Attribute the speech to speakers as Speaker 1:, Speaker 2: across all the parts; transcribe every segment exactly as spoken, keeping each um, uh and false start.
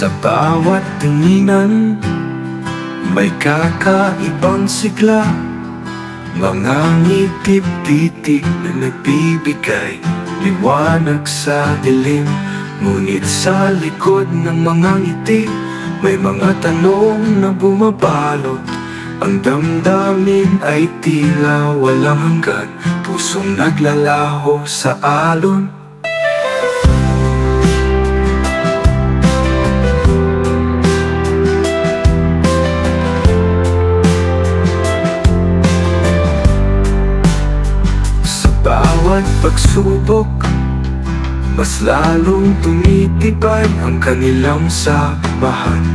Speaker 1: Sa bawat tinginan, may kakaibang sigla. Mga ngitip-titig na nagbibigay liwanag sa dilim. Ngunit sa likod ng mga ngiti, may mga tanong na bumabalot. Ang damdamin ay tila walang hanggan, pusong naglalaho sa alon. Sa bawat pagsubok, mas lalong tumitibay ang kanilang samahan.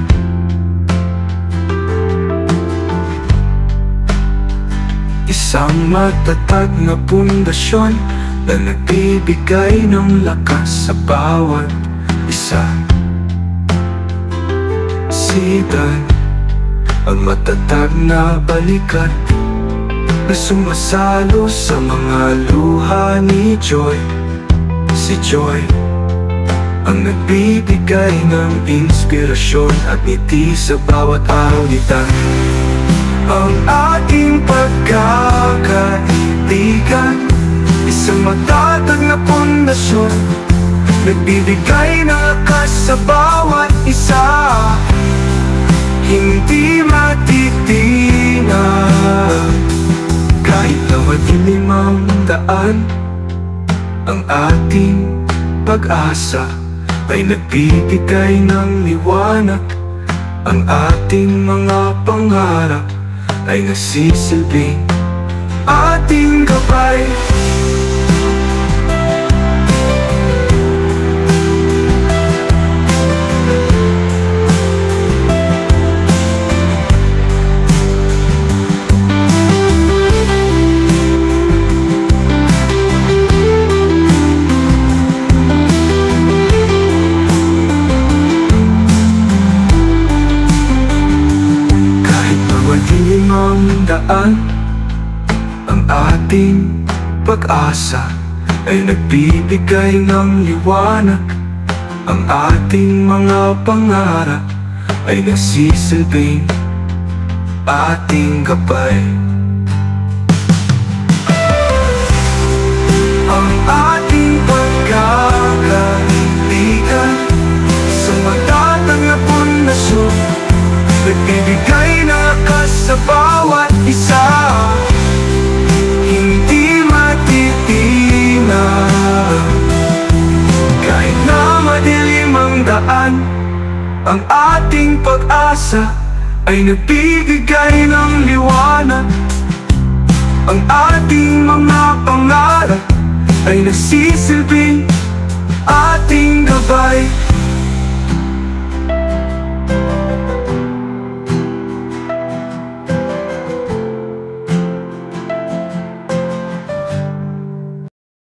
Speaker 1: Isang matatag na pundasyon na nagbibigay ng lakas sa bawat isa. Sitan, ang matatag na balikat na sumasalo sa mga luha ni Joy. Si Joy, ang nagbibigay ng inspirasyon at ngiti sa bawat araw nito. Ang ating pagkakaibigan, isang matatag na pundasyon, nagbibigay ng lakas sa bawat isa. Hindi matitinag kahit na madilim ang daan. Ang ating pag-asa ay nagbibigay ng liwanag. Ang ating mga pangarap ay nagsisilbing ating gabay. Ang daan, ang ating pag-asa ay nagbibigay ng liwanag. Ang ating mga pangarap ay nagsisilbing ating gabay. Ang ating pagkakaibigan, sa matatag na pundasyon, nagbibigay ng lakas sa bawat isa. Hindi matitinag kahit na madilim ang daan. Ang ating pag-asa ay nagbibigay ng liwanag. Ang ating mga pangarap ay nagsisilbing ating gabay.